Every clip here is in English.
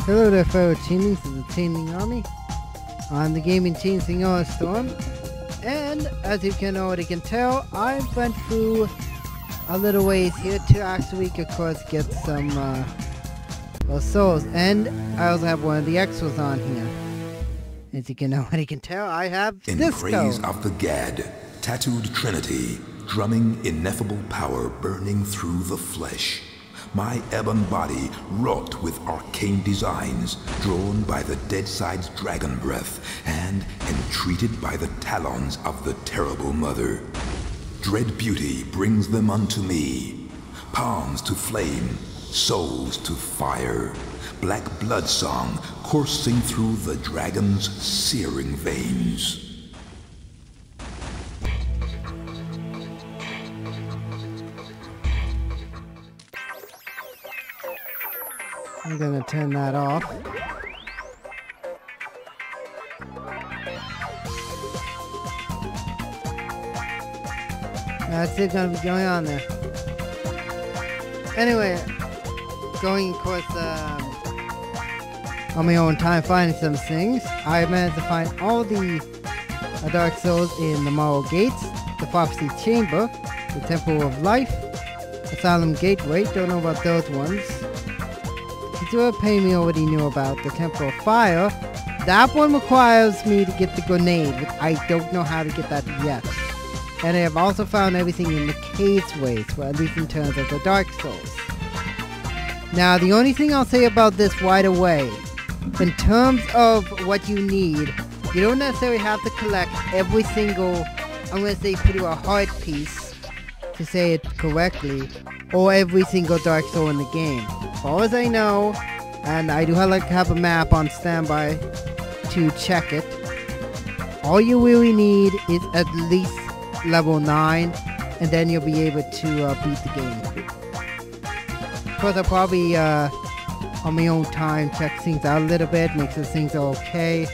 Hello there, fellow teenies of the Teening Army. I'm the gaming teen Signora Storm, and as you can already tell, I went through a little ways here to actually, of course, get some souls, and I also have one of the extras on here. As you can already tell, I have In Disco. praise of the Gad, tattooed trinity, drumming ineffable power burning through the flesh. My ebon body wrought with arcane designs, drawn by the dead side's dragon breath, and entreated by the talons of the terrible mother. Dread beauty brings them unto me, palms to flame, souls to fire, black blood song coursing through the dragon's searing veins. I'm gonna turn that off. That's still gonna be going on there. Anyway, going of course on my own time finding some things. I managed to find all the Dark Souls in the Moral Gates, the Prophecy Chamber, the Temple of Life, Asylum Gateway, don't know about those ones. Kizura Payme already knew about the Temple of Fire. That one requires me to get the grenade, but I don't know how to get that yet. And I have also found everything in the caveways, well, at least in terms of the Dark Souls. Now, the only thing I'll say about this right away, in terms of what you need, you don't necessarily have to collect every single, I'm going to say put a heart piece, to say it correctly, or every single Dark Soul in the game. As far as I know, and I do have a map on standby to check it, all you really need is at least level 9, and then you'll be able to beat the game. Of course, I'll probably, on my own time, check things out a little bit, make sure things are okay.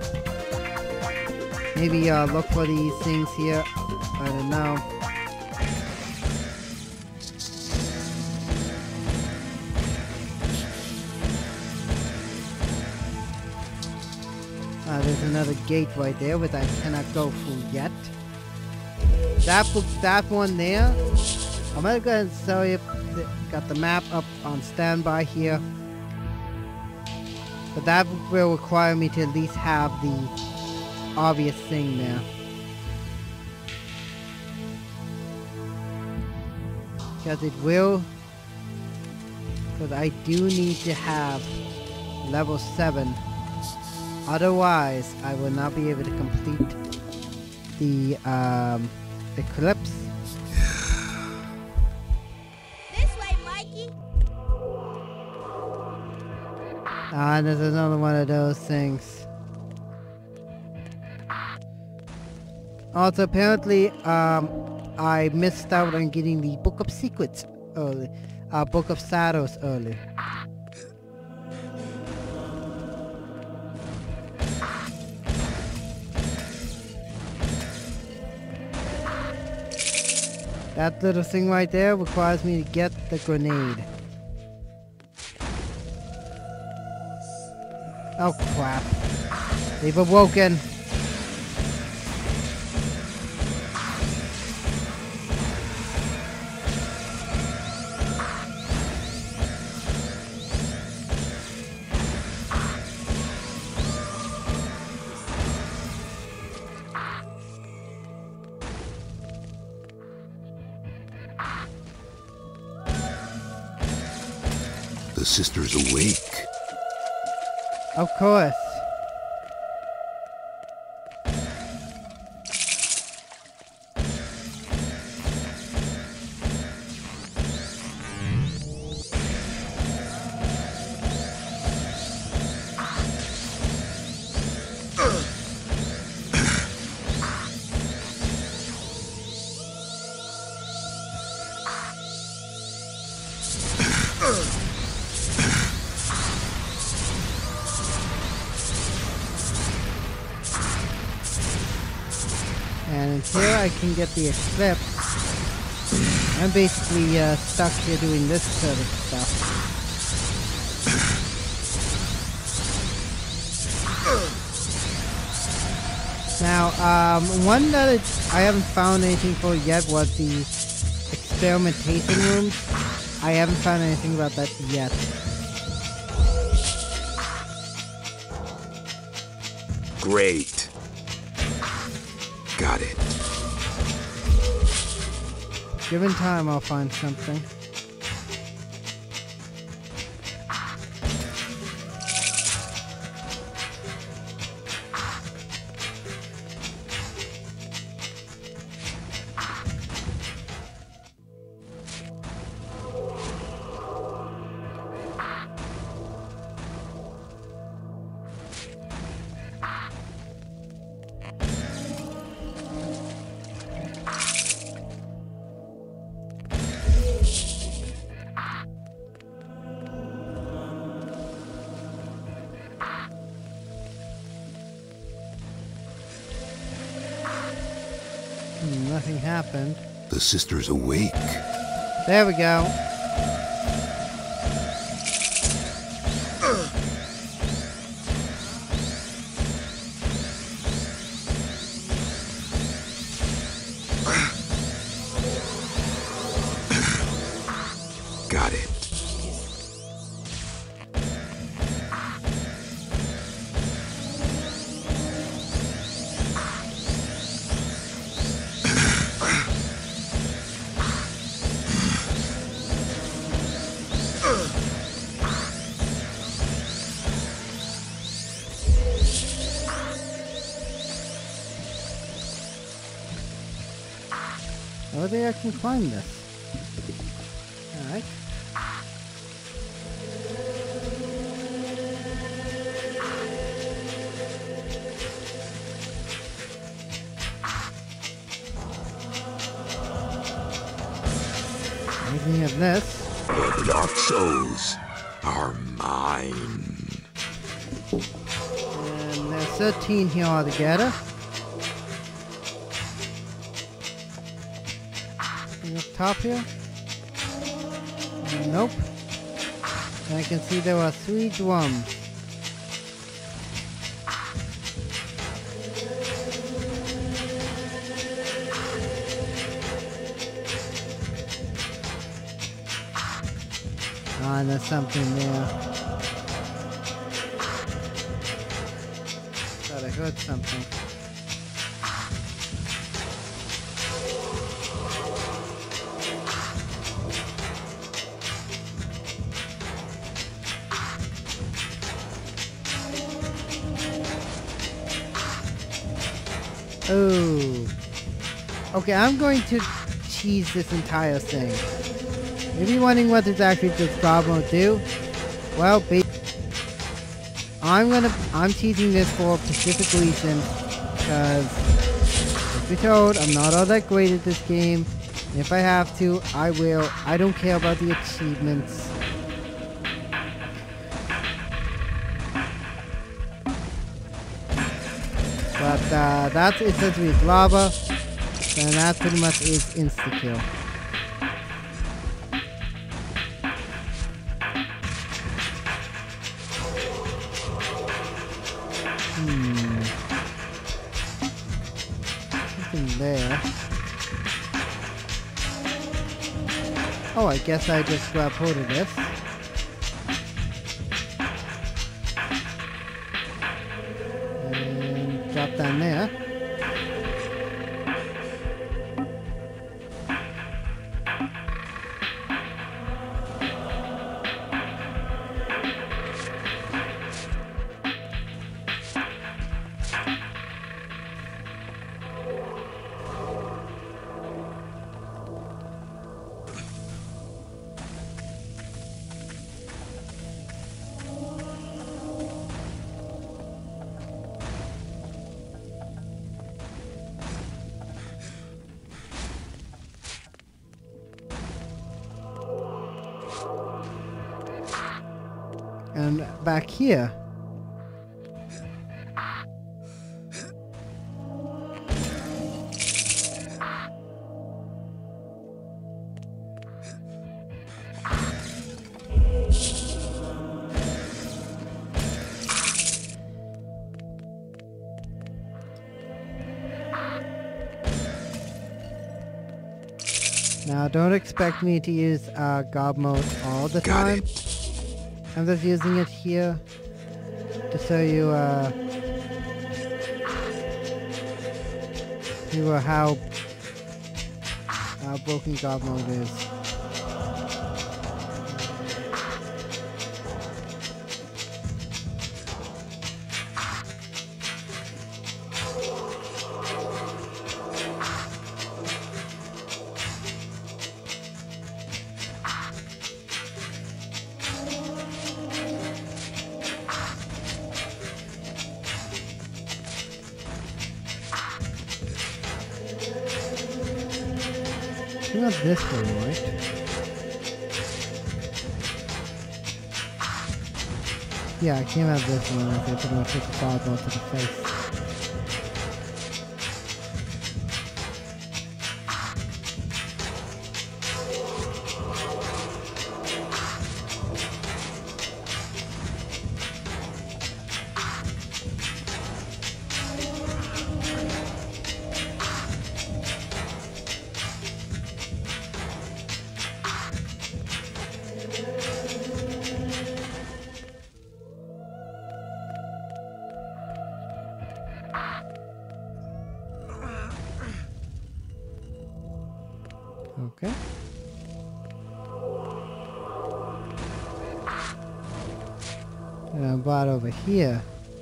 Maybe look for these things here, I don't know. There's another gate right there, which I cannot go through yet. That one there, I'm gonna go ahead and show you. Got the map up on standby here. But that will require me to at least have the obvious thing there. Because it will. Because I do need to have level 7. Otherwise, I will not be able to complete the Eclipse. This way, Mikey. And there's another one of those things. Also, apparently, I missed out on getting the Book of Secrets early. Book of Shadows early. That little thing right there requires me to get the grenade. Oh crap. They've awoken. The sisters awake. Of course. And here I can get the Eclipse. I'm basically stuck here doing this sort of stuff. One that I haven't found anything for yet was the experimentation rooms. I haven't found anything about that yet. Great. Got it. Given time, I'll find something. Nothing happened. The sister's awake. There we go. Got it. Oh, they can climb this. Alright. Anything of this. The Dark Souls are mine. And there's 13 here altogether. Up top here? Nope. And I can see there are 3 drums. Ah, and there's something there. Thought I heard something. Oh. Okay, I'm going to cheese this entire thing. If you're wondering what exactly this God will do, well, I'm cheesing this for a specific reason, because, as we told, I'm not all that great at this game. And if I have to, I will. I don't care about the achievements. But that's essentially lava, and that pretty much is insta-kill. Nothing there. Oh, I guess I just grab hold of this. Drop down there. And back here. Now, don't expect me to use God mode all the time. I'm just using it here to show you how broken God mode is. Not this one, right? Yeah, I came out this one. I think I'm gonna take the fireball to the face. Okay. And I'm brought over here.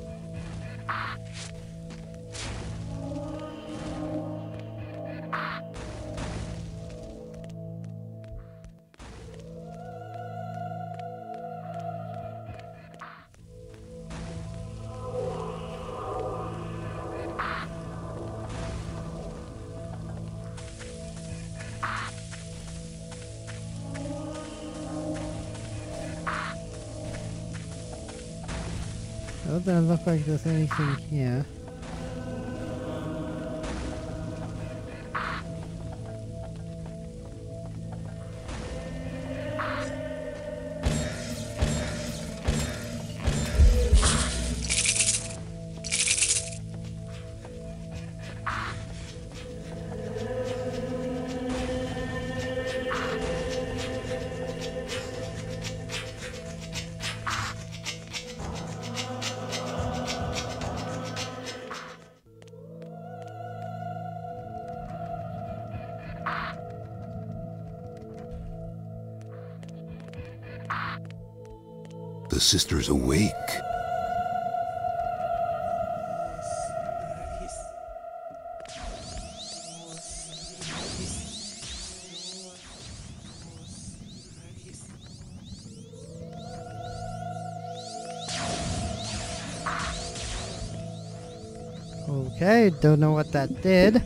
It doesn't look like there's anything here. The sister's awake. Okay, don't know what that did.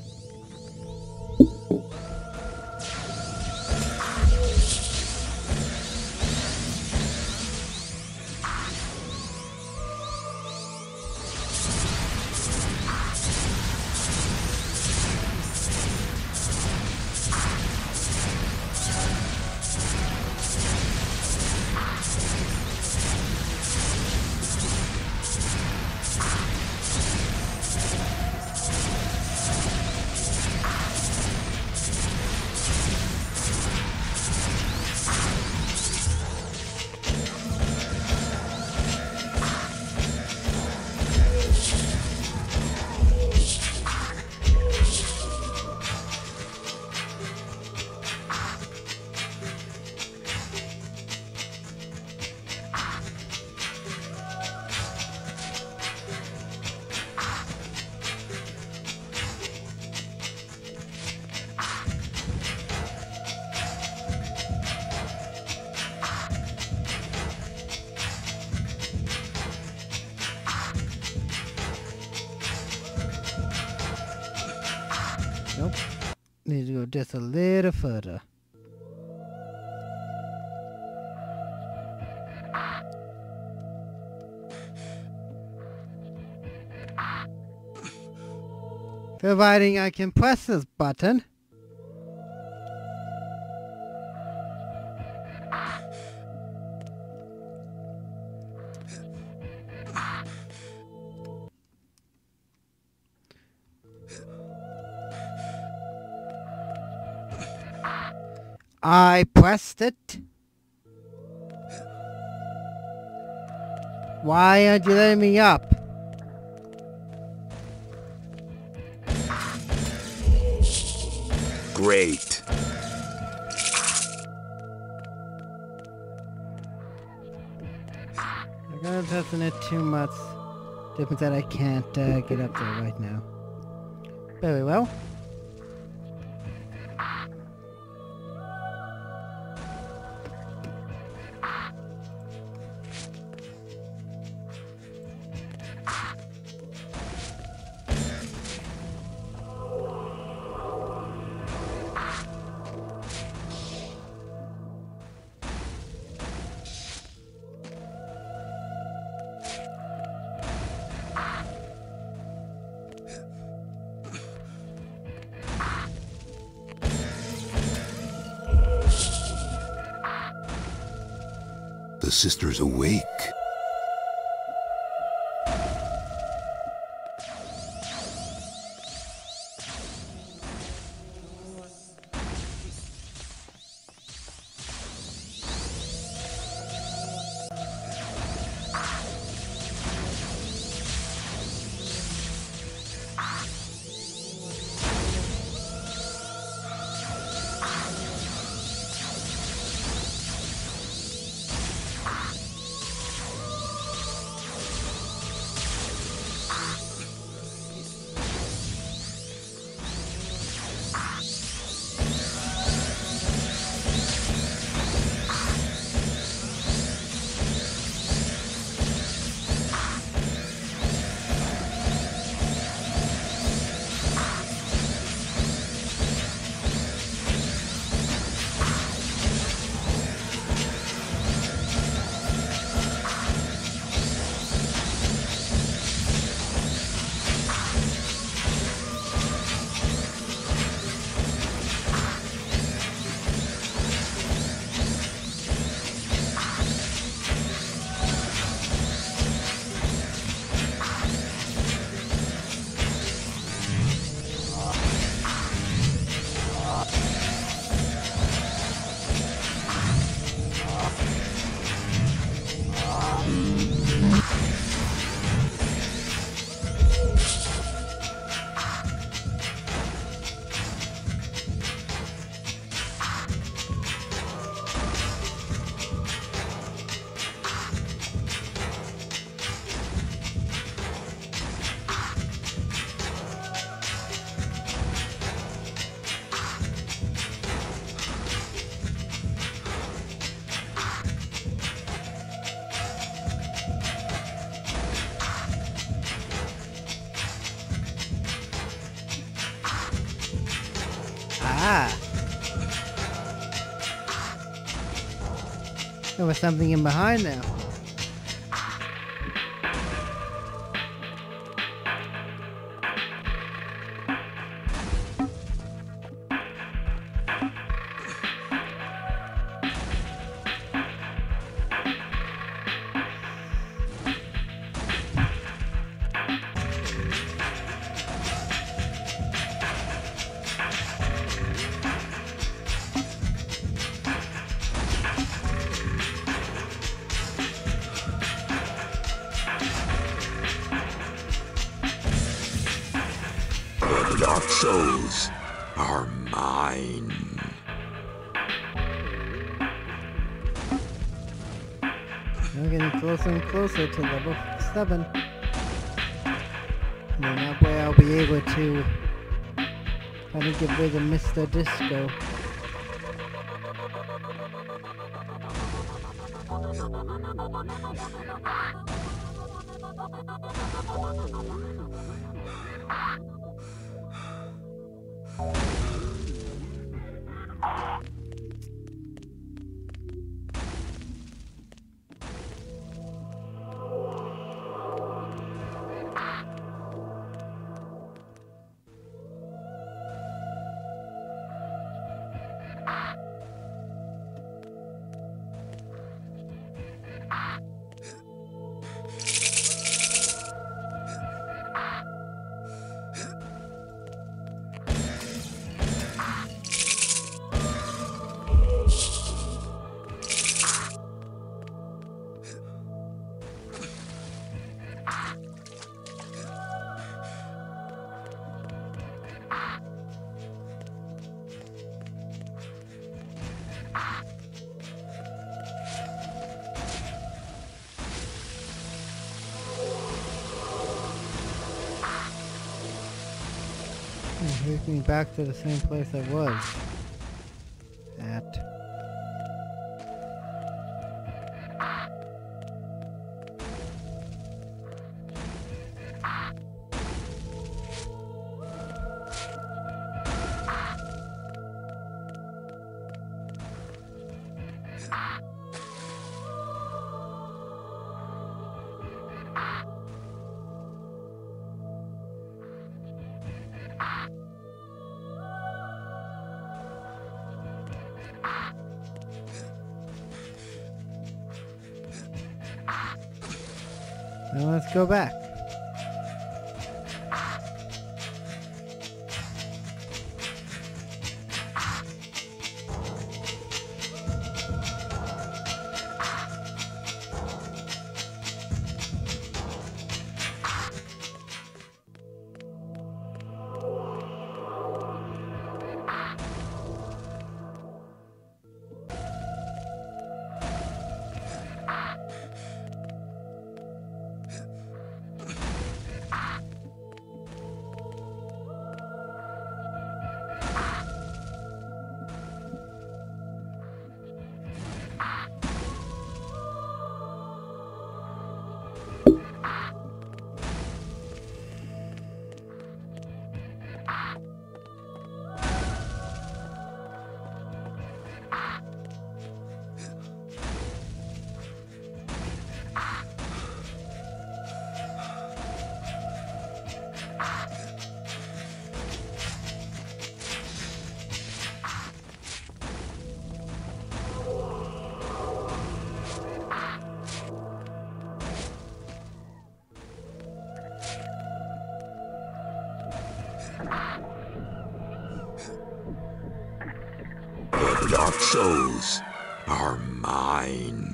Nope. Need to go just a little further. Providing I can press this button. I pressed it. Why aren't you letting me up? Great. I'm gonna pressing it too much. Difference that I can't get up there right now. Very well. The sister's awake. Ah. There was something in behind there. The Dark Souls are mine. I'm getting closer and closer to level 7. And then that way I'll be able to try to get rid of Mr. Disco. Take me back to the same place I was at. Now let's go back. The Dark Souls are mine.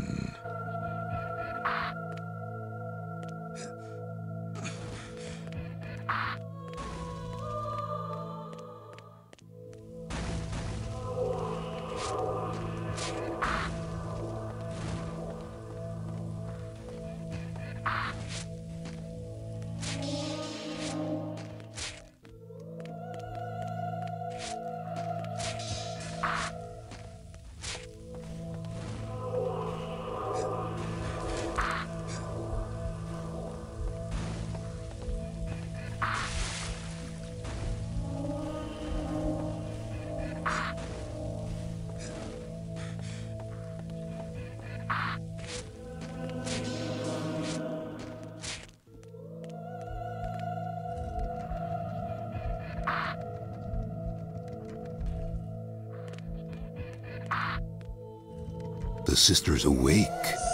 The sisters awake.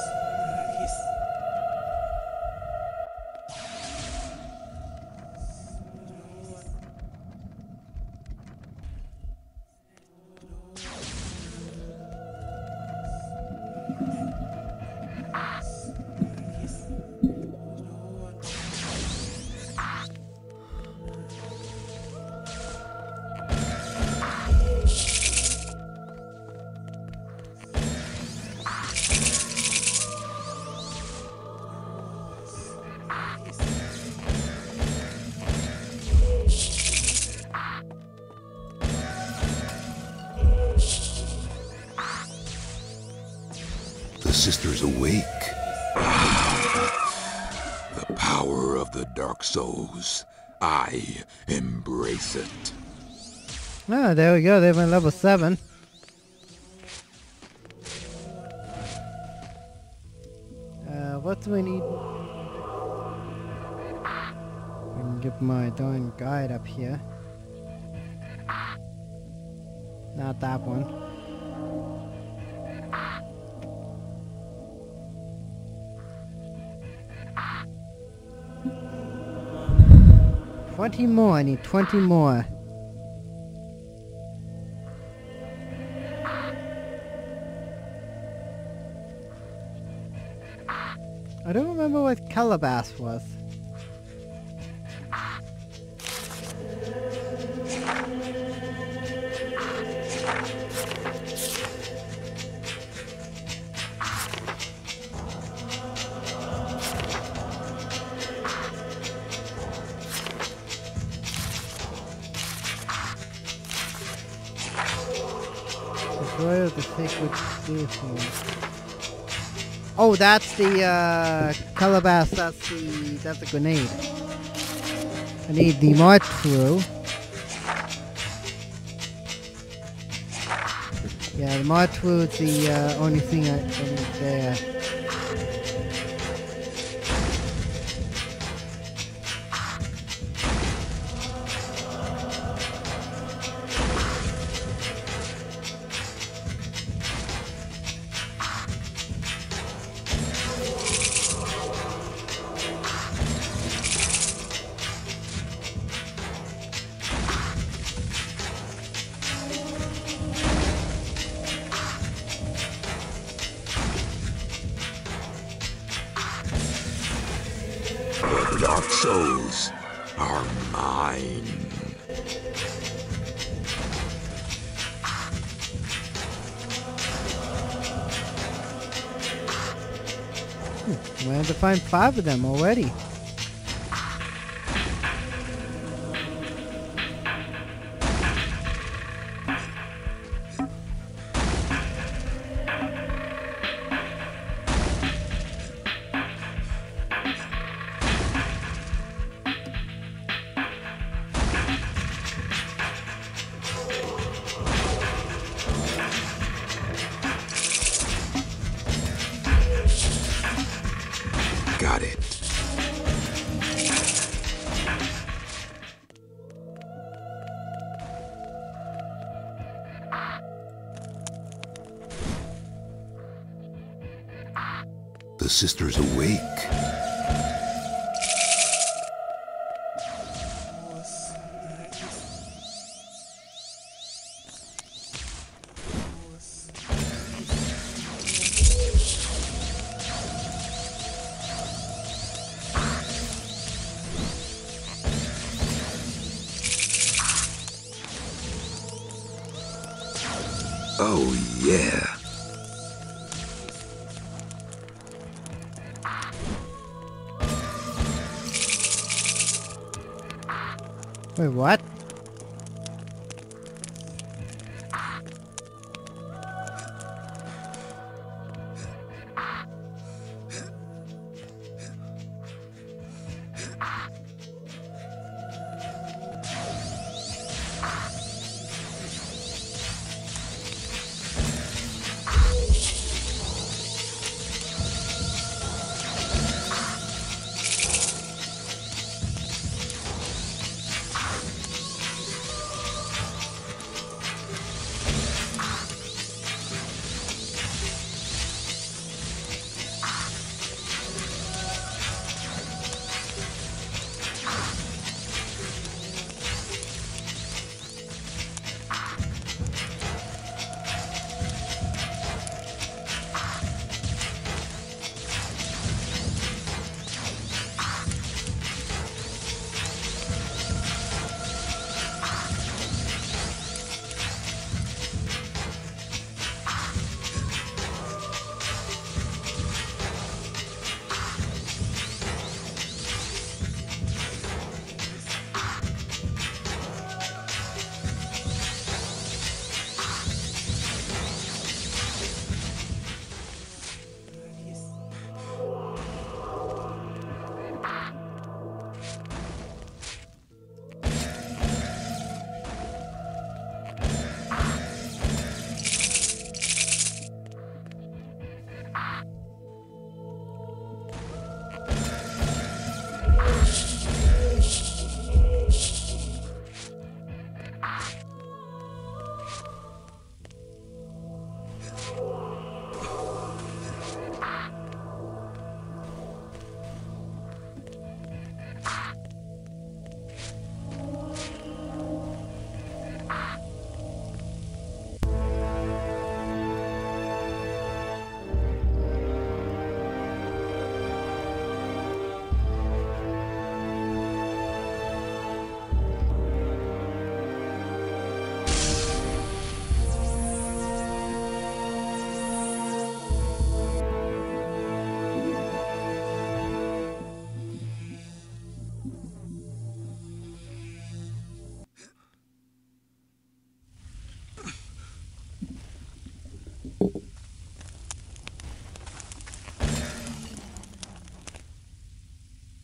The sisters awake. The power of the Dark Souls. I embrace it. Oh, there we go. They've been level 7. What do we need? I can get my darn guide up here. Not that one. $20 more. I need 20 more. I don't remember what Calabash was. the sacred vehicle. Oh, that's the calabash. That's the grenade. I need the march through. Yeah, the march through is the only thing I need there. The Dark Souls are mine. We have to find 5 of them already. Got it. The sister's awake. Oh, yeah. Wait, what?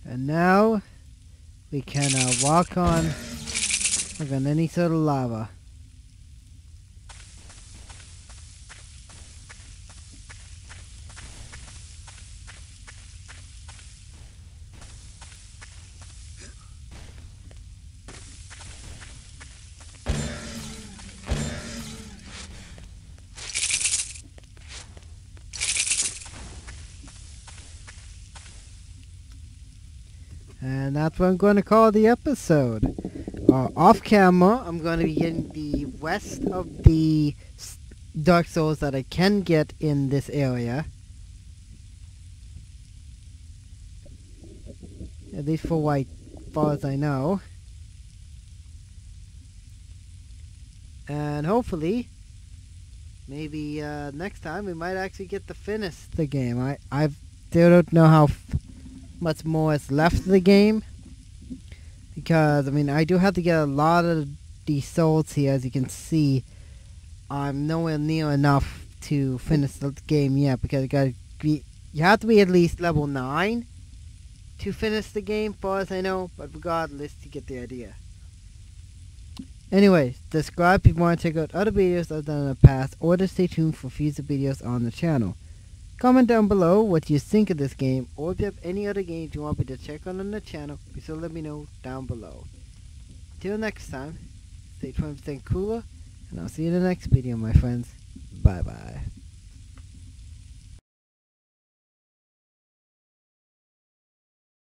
And now we can walk on any sort of lava. And that's what I'm going to call the episode. Off camera, I'm going to be getting the rest of the Dark Souls that I can get in this area. At least for as far as I know. And hopefully, maybe next time we might actually get to finish the game. I still don't know how much more is left of the game, because I mean I do have to get a lot of these souls here. As you can see, I'm nowhere near enough to finish the game yet, because you have to be at least level 9 to finish the game, far as I know, but regardless, you get the idea. Anyways, subscribe if you want to check out other videos I've done in the past, or to stay tuned for future videos on the channel. Comment down below what you think of this game, or if you have any other games you want me to check on the channel, be sure to let me know down below. Till next time, stay 20% cooler, and I'll see you in the next video, my friends. Bye bye.